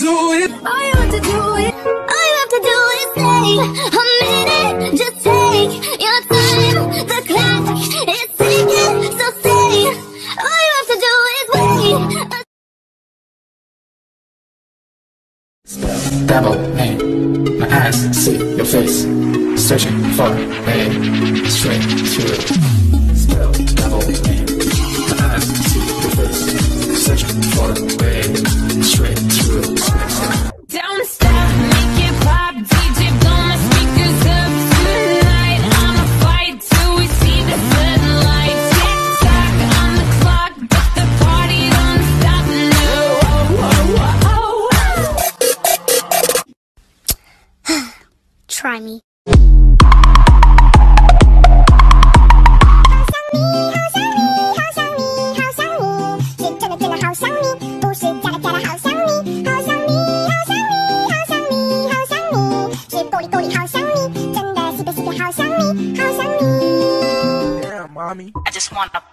do it. All you have to do is, all you have to do is say a minute. Just take your time. The clock is ticking, so stay. All you have to do is wait. Spell double name. My eyes see your face. Searching for a straight through. Spell double name. My eyes see your face. Searching for a straight through. Don't stop, make it pop. DJ, blow my speakers up tonight. I'ma fight till we see the sunlight. Tick tock on the clock, but the party don't stop. No. Try me. I just want to